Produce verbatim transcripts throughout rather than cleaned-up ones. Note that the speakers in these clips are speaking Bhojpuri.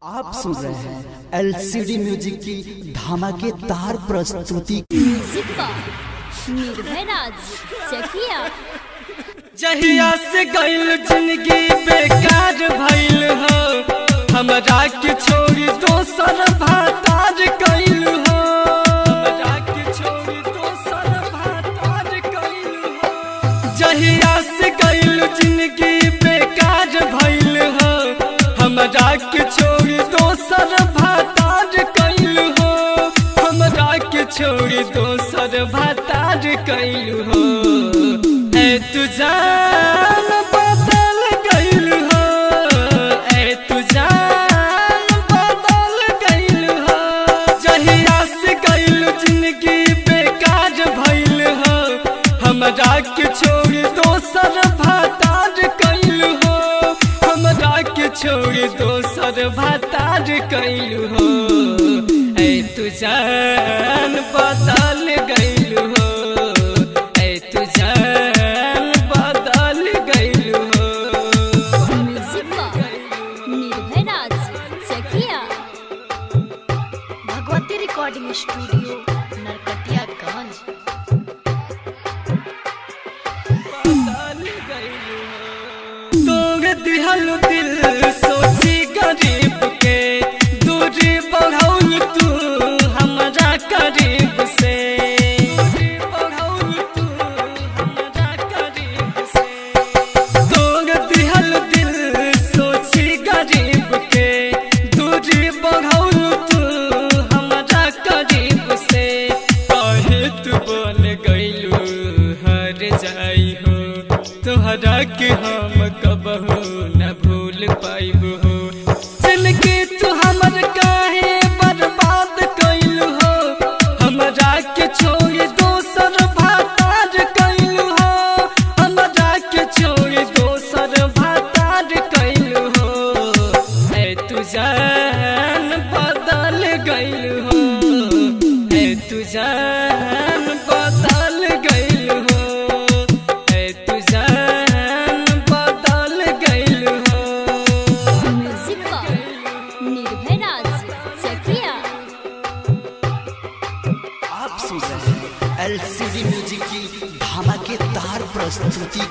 आप सुन रहे हैं एलसीडी म्यूजिक की धमाकेदार प्रस्तुति। निर्भय राज चकिया। जहिया से गइल जिंदगी बेकार भइल हो, हमरा के छोड़ी दोसर भातार कइल हो, हमरा के छोड़ी दोसर भातार कइल हो। जहिया से गइल जिंदगी बेकार भइल हो, हमरा के छोड़ी दोसर भातार कइल हो, हमरा के छोड़ी दोसर भातार कइल हो। ऐ तू जान बदल गइल हो, ऐ तू जान बदल गइल हो। जहिया से गइल जिंदगी बेकार भइल हो, हमरा के छोड़ी दोसर भातार कइल हो, हमरा के छोड़ी दोसर भातार कइल हो। ऐ तू जान बदल गइल हो, ऐ तू जान बदल गइल हो। निर्भय राज चकिया। Bhagwati recording studio Narkatiaganj. बदल गइल हो। तोड़ दिहल दिल सोची गरीब के, दूरी बढ़ौल तू हमरा करीब से, दूरी बढ़ौल तू हमरा करीब से। तोड़ दिहल दिल सोची गरीब के, दूरी बढ़ौल तू हमरा करीब से। काहे तू बन गइलू हर जाई हो, तोहरा के हम कबहू न भूल पाइब हो। जिंदगी तू हमर काहे बर्बाद कइल हो, हमरा के छोड़ दोसर भातार कइल हो, हमरा के छोड़ दोसर भातार कइल हो। ऐ तू जान बदल गइल हो, ऐ तू जान बदल गइल हो, ऐ तू जान बदल गइल हो। निर्भय राज चकिया। आप सुन रहे हैं एलसीडी म्यूजिक की धमाकेदार प्रस्तुति।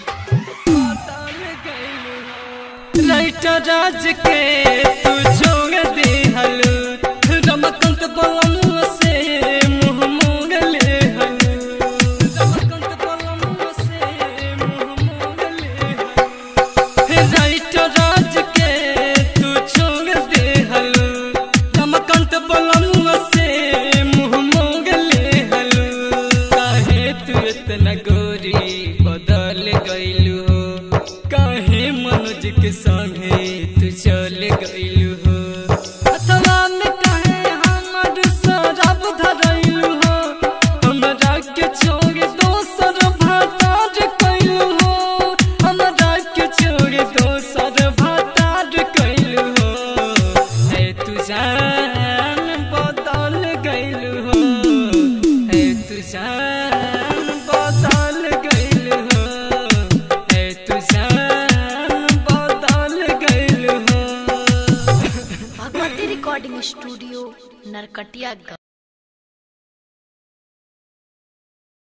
राइटर राज के तू छोड़ दिहल, रमकांत बलम से मुँह मोड़ लेहल, रमकांत बलम से मुँह मोड़ लेहल। राइटर राज के तू छोड़ दिहल, रमकांत बलम से मुँह मोड़ लेहल। काहे तू इतना गोरी बदल गइल हो, काहे मनोज के संगे तू चल गइल हो। अथवा में काहे हमर शराब धरइल हो, हमरा के छोड़ दोसर भातार कइल हो, हमरा के छोड़ दोसर भातार कइल हो। ऐ तू जान बदल गइल हो, ऐ तू जान बदल गइल हो, ऐ तू जान बदल गइल हो। Bhagwati recording studio Narkatiaganj.